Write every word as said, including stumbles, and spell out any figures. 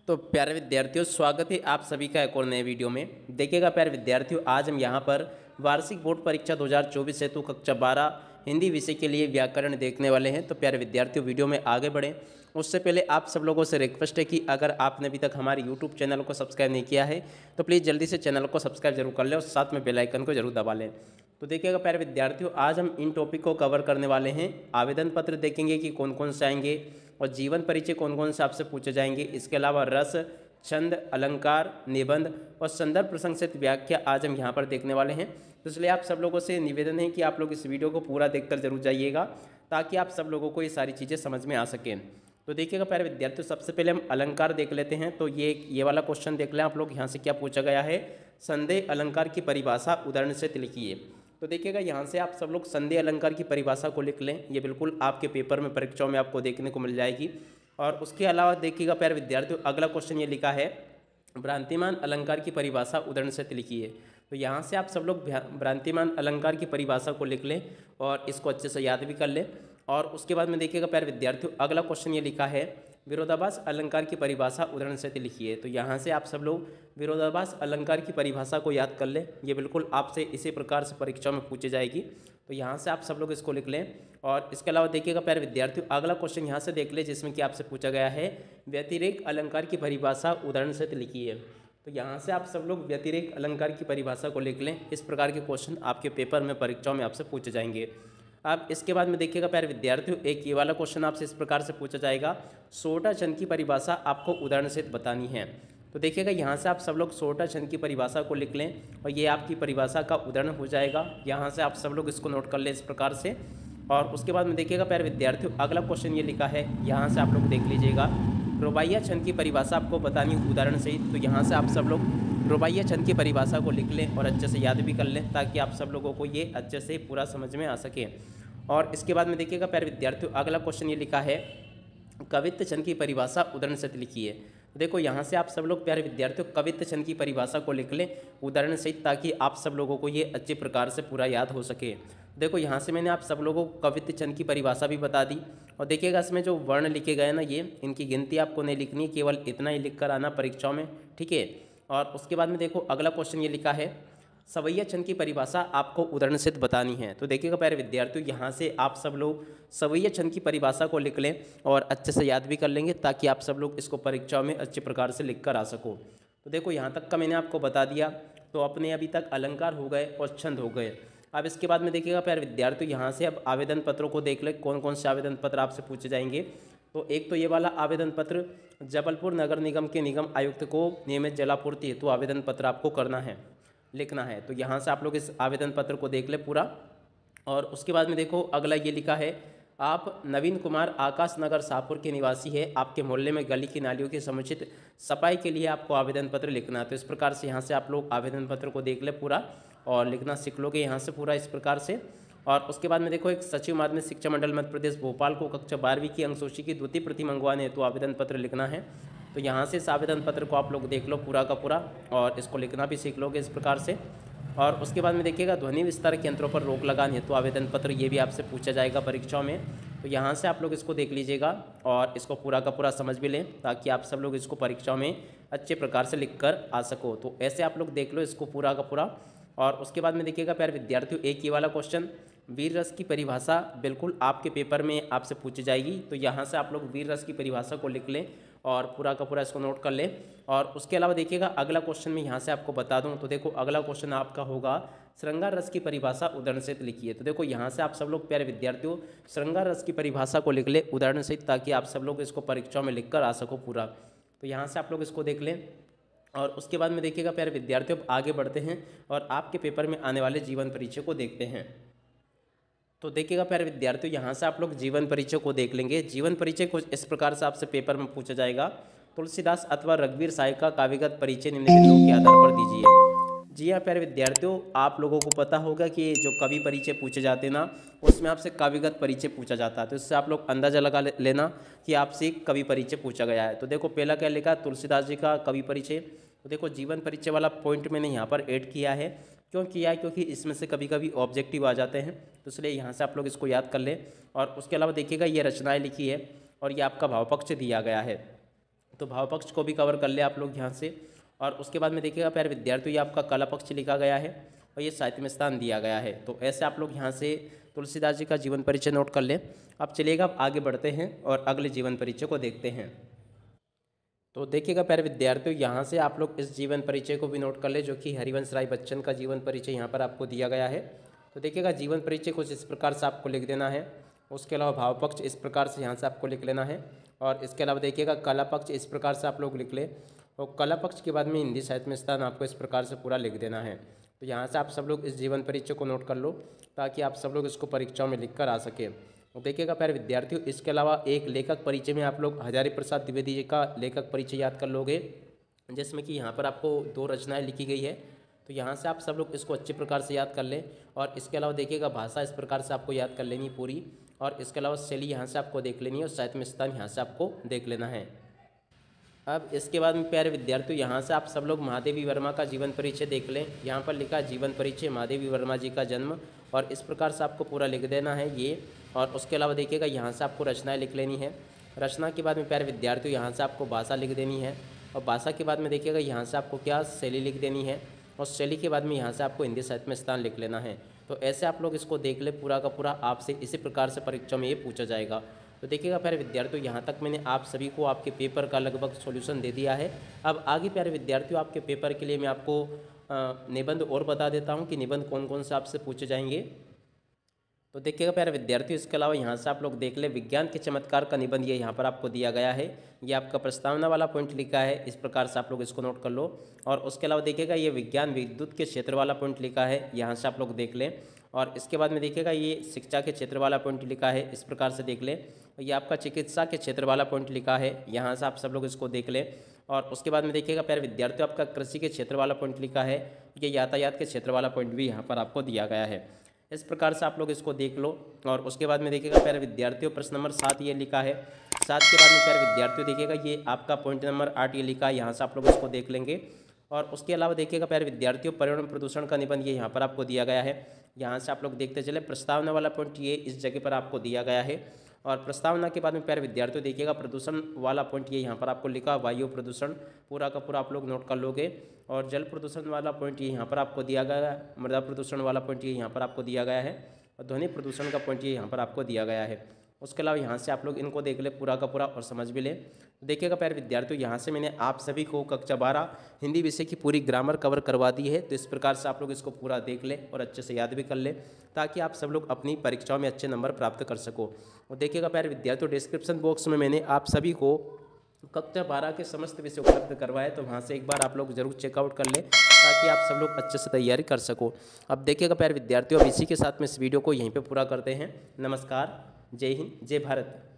तो प्यारे विद्यार्थियों, स्वागत है आप सभी का एक और नए वीडियो में। देखिएगा प्यारे विद्यार्थियों, आज हम यहाँ पर वार्षिक बोर्ड परीक्षा दो हज़ार चौबीस हेतु कक्षा बारह हिंदी विषय के लिए व्याकरण देखने वाले हैं। तो प्यारे विद्यार्थियों, वीडियो में आगे बढ़ें उससे पहले आप सब लोगों से रिक्वेस्ट है कि अगर आपने अभी तक हमारे यूट्यूब चैनल को सब्सक्राइब नहीं किया है तो प्लीज़ जल्दी से चैनल को सब्सक्राइब जरूर कर लें और साथ में बेल आइकन को जरूर दबा लें। तो देखिएगा प्यारे विद्यार्थियों, आज हम इन टॉपिक को कवर करने वाले हैं। आवेदन पत्र देखेंगे कि कौन कौन से आएंगे और जीवन परिचय कौन कौन से आपसे पूछे जाएंगे। इसके अलावा रस, छंद, अलंकार, निबंध और संदर्भ प्रसंग व्याख्या आज हम यहाँ पर देखने वाले हैं। तो इसलिए आप सब लोगों से निवेदन है कि आप लोग इस वीडियो को पूरा देखकर जरूर जाइएगा ताकि आप सब लोगों को ये सारी चीज़ें समझ में आ सकें। तो देखिएगा प्यारे विद्यार्थियों, सबसे पहले हम अलंकार देख लेते हैं। तो ये ये वाला क्वेश्चन देख लें आप लोग, यहाँ से क्या पूछा गया है। संदेह अलंकार की परिभाषा उदाहरण से लिखिए। तो देखिएगा यहाँ से आप सब लोग संदेह अलंकार की परिभाषा को लिख लें। ये बिल्कुल आपके पेपर में, परीक्षाओं में आपको देखने को मिल जाएगी। और उसके अलावा देखिएगा प्यारे विद्यार्थियों, अगला क्वेश्चन ये लिखा है भ्रांतिमान अलंकार की परिभाषा उदाहरण से लिखिए। तो यहाँ से आप सब लोग भ्रांतिमान अलंकार की परिभाषा को लिख लें और इसको अच्छे से याद भी कर लें। और उसके बाद में देखिएगा प्यारे विद्यार्थियों, अगला क्वेश्चन ये लिखा है विरोधाभास अलंकार की परिभाषा उदाहरण से लिखिए। तो यहाँ से आप सब लोग विरोधाभास अलंकार की परिभाषा को याद कर लें। ये बिल्कुल आपसे इसी प्रकार से परीक्षा में पूछी जाएगी। तो यहाँ से आप सब लोग इसको लिख लें। और इसके अलावा देखिएगा प्यारे विद्यार्थियों, अगला क्वेश्चन यहाँ से देख लें जिसमें कि आपसे पूछा गया है व्यतिरेक अलंकार की परिभाषा उदाहरण से लिखिए। तो यहाँ से आप सब लोग व्यतिरेक अलंकार की परिभाषा को लिख लें। इस प्रकार के क्वेश्चन आपके पेपर में, परीक्षाओं में आपसे पूछे जाएंगे। अब इसके बाद में देखिएगा प्यारे विद्यार्थियों, एक ये वाला क्वेश्चन आपसे इस प्रकार से पूछा जाएगा सोटा छंद की परिभाषा आपको उदाहरण से बतानी है। तो देखिएगा यहाँ से आप सब लोग सोटा छंद की परिभाषा को लिख लें और ये आपकी परिभाषा का उदाहरण हो जाएगा। यहाँ से आप सब लोग इसको नोट कर लें इस प्रकार से। और उसके बाद में देखिएगा प्यारे विद्यार्थियों, अगला क्वेश्चन ये लिखा है, यहाँ से आप लोग देख लीजिएगा रुबाइया छंद की परिभाषा आपको बतानी उदाहरण सहित। तो यहाँ से आप सब लोग रुबाइया छंद की परिभाषा को लिख लें और अच्छे से याद भी कर लें ताकि आप सब लोगों को ये अच्छे से पूरा समझ में आ सके। और इसके बाद में देखिएगा प्यारे विद्यार्थियों, अगला क्वेश्चन ये लिखा है कवित्त छंद की परिभाषा उदाहरण से लिखिए। देखो यहाँ से आप सब लोग प्यारे विद्यार्थियों कवित्त छंद की परिभाषा को लिख लें उदाहरण सहित ताकि आप सब लोगों को ये अच्छे प्रकार से पूरा याद हो सके। देखो यहाँ से मैंने आप सब लोगों को कवित्त छंद की परिभाषा भी बता दी। और देखिएगा इसमें जो वर्ण लिखे गए ना, ये इनकी गिनती आपको नहीं लिखनी है, केवल इतना ही लिख कर आना परीक्षाओं में, ठीक है। और उसके बाद में देखो अगला क्वेश्चन ये लिखा है सवैया छंद की परिभाषा आपको उदाहरण से बतानी है। तो देखिएगा प्यारे विद्यार्थियों, यहाँ से आप सब लोग सवैया छंद की परिभाषा को लिख लें और अच्छे से याद भी कर लेंगे ताकि आप सब लोग इसको परीक्षाओं में अच्छे प्रकार से लिख कर आ सको। तो देखो यहाँ तक का मैंने आपको बता दिया। तो अपने अभी तक अलंकार हो गए और छंद हो गए। अब इसके बाद में देखिएगा प्यारे विद्यार्थियों, यहाँ से अब आवेदन पत्रों को देख लें कौन कौन से आवेदन पत्र आपसे पूछे जाएंगे। तो एक तो ये वाला आवेदन पत्र जबलपुर नगर निगम के निगम आयुक्त को नियमित जलापूर्ति हेतु आवेदन पत्र आपको करना है, लिखना है। तो यहाँ से आप लोग इस आवेदन पत्र को देख ले पूरा। और उसके बाद में देखो अगला ये लिखा है आप नवीन कुमार आकाश नगर शाहपुर के निवासी है, आपके मोहल्ले में गली की नालियों की समुचित सफाई के लिए आपको आवेदन पत्र लिखना है। तो इस प्रकार से यहाँ से आप लोग आवेदन पत्र को देख ले पूरा और लिखना सीख लोगे यहाँ से पूरा इस प्रकार से। और उसके बाद में देखो एक सचिव माध्यमिक शिक्षा मंडल मध्य प्रदेश भोपाल को कक्षा बारहवीं की अंकसूची की द्वितीय प्रति मंगवाने हेतु तो आवेदन पत्र लिखना है। तो यहाँ से इस आवेदन पत्र को आप लोग देख लो पूरा का पूरा और इसको लिखना भी सीख लोगे इस प्रकार से। और उसके बाद में देखिएगा ध्वनि विस्तारक यंत्रों पर रोक लगाने हेतु तो आवेदन पत्र, ये भी आपसे पूछा जाएगा परीक्षाओं में। तो यहाँ से आप लोग इसको देख लीजिएगा और इसको पूरा का पूरा समझ भी लें ताकि आप सब लोग इसको परीक्षाओं में अच्छे प्रकार से लिख कर आ सको। तो ऐसे आप लोग देख लो इसको पूरा का पूरा। और उसके बाद में देखिएगा प्यारे विद्यार्थियों, एक ये वाला क्वेश्चन वीर रस की परिभाषा बिल्कुल आपके पेपर में आपसे पूछी जाएगी। तो यहाँ से आप लोग वीर रस की परिभाषा को लिख लें और पूरा का पूरा इसको नोट कर लें। और उसके अलावा देखिएगा अगला क्वेश्चन मैं यहाँ से आपको बता दूँ। तो देखो अगला क्वेश्चन आपका होगा श्रृंगार रस की परिभाषा उदाहरण से लिखिए। तो देखो यहाँ से आप सब लोग प्यारे विद्यार्थियों श्रृंगार रस की परिभाषा को लिख ले उदाहरण सहित ताकि आप सब लोग इसको परीक्षाओं में लिख कर आ सको पूरा। तो यहाँ से आप लोग इसको देख लें। और उसके बाद में देखिएगा प्यारे विद्यार्थियों अब आगे बढ़ते हैं और आपके पेपर में आने वाले जीवन परिचय को देखते हैं। तो देखिएगा प्यारे विद्यार्थियों, यहाँ से आप लोग जीवन परिचय को देख लेंगे। जीवन परिचय कुछ इस प्रकार से आपसे पेपर में पूछा जाएगा तुलसीदास अथवा रघुवीर साय का काव्यगत परिचय निम्न बिंदुओं के आधार पर दीजिए। जी हाँ प्यारे विद्यार्थियों, आप लोगों को पता होगा कि जो कवि परिचय पूछे जाते हैं ना, उसमें आपसे काव्यगत परिचय पूछा जाता है। तो इससे आप लोग अंदाजा लगा लेना कि आपसे कवि परिचय पूछा गया है। तो देखो पहला क्या लिखा, तुलसीदास जी का कवि परिचय। तो देखो जीवन परिचय वाला पॉइंट मैंने यहाँ पर ऐड किया है। क्यों किया है? क्योंकि इसमें से कभी कभी ऑब्जेक्टिव आ जाते हैं, तो इसलिए यहाँ से आप लोग इसको याद कर लें। और उसके अलावा देखिएगा ये रचनाएँ लिखी है और ये आपका भाव पक्ष दिया गया है। तो भाव पक्ष को भी कवर कर ले आप लोग यहाँ से। और उसके बाद में देखिएगा प्यारे विद्यार्थियों, ये आपका कला पक्ष लिखा गया है और ये साहित्य में स्थान दिया गया है। तो ऐसे आप लोग यहाँ से तुलसीदास जी का जीवन परिचय नोट कर लें। अब चलिएगा अब आगे बढ़ते हैं और अगले जीवन परिचय को देखते हैं। तो देखिएगा प्यारे विद्यार्थियों, यहाँ से आप लोग इस जीवन परिचय को भी नोट कर ले, जो कि हरिवंश राय बच्चन का जीवन परिचय यहाँ पर आपको दिया गया है। तो देखिएगा जीवन परिचय कुछ इस प्रकार से आपको लिख देना है। उसके अलावा भाव पक्ष इस प्रकार से यहाँ से आपको लिख लेना है। और इसके अलावा देखिएगा कला पक्ष इस प्रकार से आप लोग लिख ले, और कला पक्ष के बाद में हिंदी साहित्य में स्थान आपको इस प्रकार से पूरा लिख देना है। तो यहाँ से आप सब लोग इस जीवन परिचय को नोट कर लो, ताकि आप सब लोग इसको परीक्षाओं में लिख कर आ सके। देखिएगा प्यारे विद्यार्थियों, इसके अलावा एक लेखक परिचय में आप लोग हजारी प्रसाद द्विवेदी जी का लेखक परिचय याद कर लोगे, जिसमें कि यहाँ पर आपको दो रचनाएं लिखी गई है। तो यहाँ से आप सब लोग इसको अच्छे प्रकार से याद कर लें। और इसके अलावा देखिएगा भाषा इस प्रकार से आपको याद कर लेनी है पूरी, और इसके अलावा शैली यहाँ से आपको देख लेनी है, और साहित्य में स्थान यहाँ से आपको देख लेना है। अब इसके बाद में प्यारे विद्यार्थियों, यहाँ से आप सब लोग महादेवी वर्मा का जीवन परिचय देख लें। यहाँ पर लिखा है जीवन परिचय महादेवी वर्मा जी का जन्म, और इस प्रकार से आपको पूरा लिख देना है ये। और उसके अलावा देखिएगा यहाँ से आपको रचनाएं लिख लेनी है। रचना के बाद में प्यारे विद्यार्थियों, यहाँ से आपको भाषा लिख देनी है, और भाषा के बाद में देखिएगा यहाँ से आपको क्या शैली लिख देनी है, और शैली के बाद में यहाँ से आपको हिंदी साहित्य में स्थान लिख लेना है। तो ऐसे आप लोग इसको देख ले पूरा का पूरा, आपसे इसी प्रकार से परीक्षा में ये पूछा जाएगा। तो देखिएगा प्यारे विद्यार्थियों, यहाँ तक मैंने आप सभी को आपके पेपर का लगभग सॉल्यूशन दे दिया है। अब आगे प्यारे विद्यार्थियों, आपके पेपर के लिए मैं आपको निबंध और बता देता हूँ कि निबंध कौन कौन से आपसे पूछे जाएंगे। तो देखिएगा प्यारे विद्यार्थियों, इसके अलावा यहाँ से आप लोग देख ले विज्ञान के चमत्कार का निबंध ये यहाँ पर आपको दिया गया है। ये आपका प्रस्तावना वाला पॉइंट लिखा है, इस प्रकार से आप लोग इसको नोट कर लो। और उसके अलावा देखिएगा ये विज्ञान विद्युत के क्षेत्र वाला पॉइंट लिखा है, यहाँ से आप लोग देख लें। और इसके बाद में देखिएगा ये शिक्षा के क्षेत्र वाला पॉइंट लिखा है, इस प्रकार से देख लें। ये आपका चिकित्सा के क्षेत्र वाला पॉइंट लिखा है, यहाँ से आप सब लोग इसको देख लें। और उसके बाद में देखिएगा प्यारे विद्यार्थियों, आपका कृषि के क्षेत्र वाला पॉइंट लिखा है, ये यातायात के क्षेत्र वाला पॉइंट भी यहाँ पर आपको दिया गया है। इस प्रकार से आप लोग इसको देख लो। और उसके बाद में देखिएगा प्यारे विद्यार्थियों, प्रश्न नंबर सात ये लिखा है। सात के बाद में प्यारे विद्यार्थियों देखिएगा ये आपका पॉइंट नंबर आठ ये लिखा है, यहाँ से आप लोग इसको देख लेंगे। और उसके अलावा देखिएगा प्यारे विद्यार्थियों, पर्यावरण प्रदूषण का निबंध ये यहाँ पर आपको दिया गया है, यहाँ से आप लोग देखते चले। प्रस्तावना वाला पॉइंट ये इस जगह पर आपको दिया गया है। और प्रस्तावना के बाद में प्यारे विद्यार्थियों देखिएगा प्रदूषण वाला पॉइंट ये यहाँ पर आपको लिखा, वायु प्रदूषण पूरा का पूरा आप लोग नोट कर लोगे। और जल प्रदूषण वाला पॉइंट ये यहाँ पर आपको दिया गया है, मृदा प्रदूषण वाला पॉइंट ये यहाँ पर आपको दिया गया है, और ध्वनि प्रदूषण का पॉइंट ये यहाँ पर आपको दिया गया है। उसके अलावा यहाँ से आप लोग इनको देख ले पूरा का पूरा और समझ भी लें। देखिएगा प्यारे विद्यार्थियों, यहाँ से मैंने आप सभी को कक्षा बारह हिंदी विषय की पूरी ग्रामर कवर करवा दी है। तो इस प्रकार से आप लोग इसको पूरा देख ले और अच्छे से याद भी कर ले, ताकि आप सब लोग अपनी परीक्षाओं में अच्छे नंबर प्राप्त कर सको। और देखिएगा प्यारे विद्यार्थियों, डिस्क्रिप्शन बॉक्स में मैंने आप सभी को कक्षा बारह के समस्त विषय उपलब्ध करवाए, तो वहाँ से एक बार आप लोग जरूर चेकआउट कर लें, ताकि आप सब लोग अच्छे से तैयारी कर सको। अब देखिएगा प्यारे विद्यार्थियों, अब इसी के साथ में इस वीडियो को यहीं पे पूरा करते हैं। नमस्कार, जय हिंद, जय भारत।